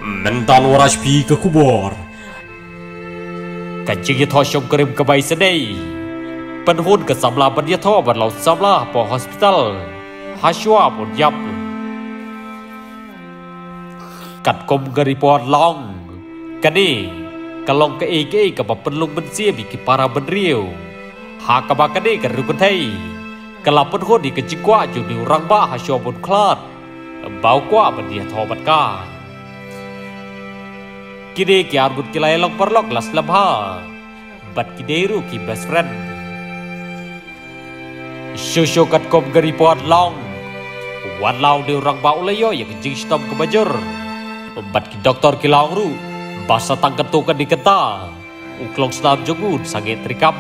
mental waras pi ke kubur. Kacing thọ shom kerim ke bai sedai. Penhun ke samla ban ya thọ ban lau samla po hospital. Haswa pun yap. Kat kom ke report long. Kani kalong ke ke penlung bensia bi ke para benriu. Ha ka ba kani ke rukun thai. Kalau penhun di kacing kwa ju di orang ba haswa pun klat. Bau kwa ban dia thọ ban ka. Kide ki argut kilai long perlok las labha. Bat kideru ki best friend. Shusho kat kom ke report long. Wan lau di orang bau layo yang jing stom ke bajur. Bat ki doktor ki laung ru. Basa tang ketukan di keta. Uklong senam jungun sange trikam.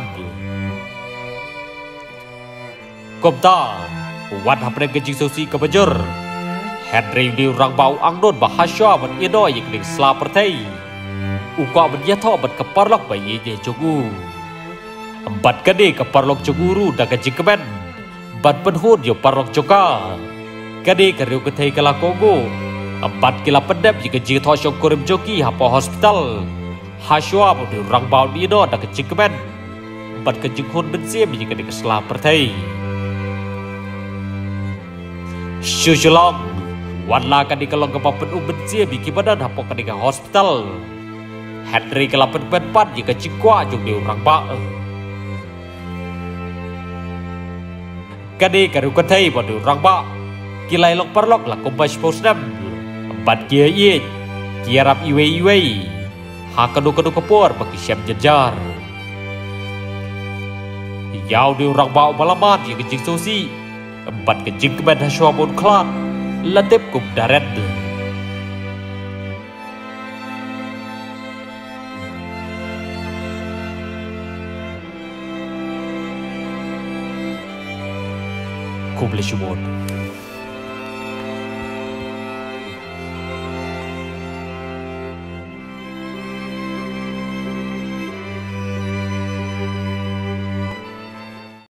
Kom ta. Wan hapne ke jing sosi ke bajur. Henry di orang bau angnon bahasya ban ino yang ning sla pertai. Uka ban yatho ban keparlok bayi ye jungu. Bat kade keparlok junguru da ke jingkemen. Bat penhun yo parlok joka. Kade ke riu ketai kala Kongo. Bat kila pendep ye ke jing tho syok kurim joki hapa hospital. Hasya ban di orang bau ino da ke jingkemen. Bat ke jinghun bensim ye ke ning sla pertai. Syusulong Wanla kan di kalong kepapen bensia biki badan hapok kan di hospital. Henry kelapen penpat jika cikwa jung di orang ba. Kade karukan thai pada orang ba. Kilai long perlok lah kompas posnam. Bat kia ye. Kia rap iwe. Ha kadu kepor bagi siap jejar. Yau di orang ba malamat jika cik sosi. Bat kejing kemen haswa pun klat. Latip kum darat. Kum le shumon.